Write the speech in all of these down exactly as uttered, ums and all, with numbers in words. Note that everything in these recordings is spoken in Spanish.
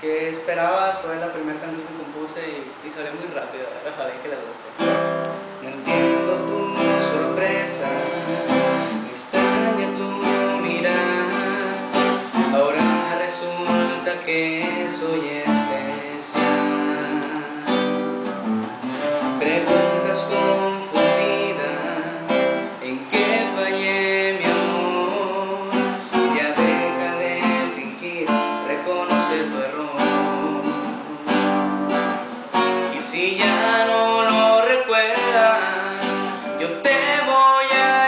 ¿Qué esperabas? Fue la primera canción que compuse y, y salió muy rápido. Ojalá que les guste. No entiendo tu sorpresa, me extraña tu mirada. Ahora resulta que soy especial. Preguntas confundida, ¿en qué fallé, mi amor? Ya deja de fingir, reconoce tu error. Y si ya no lo recuerdas, yo te voy a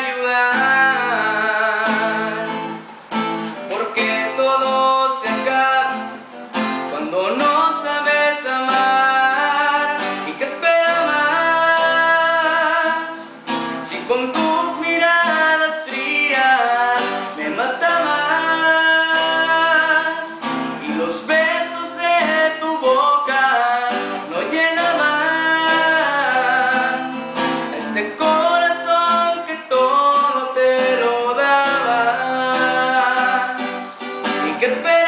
ayudar, porque todo se acaba cuando no sabes amar. ¿Y qué espera más? Si con tus miradas frías me matabas y los besos de tu boca no llenaban a este corazón que todo te lo daba. ¿Y qué espera?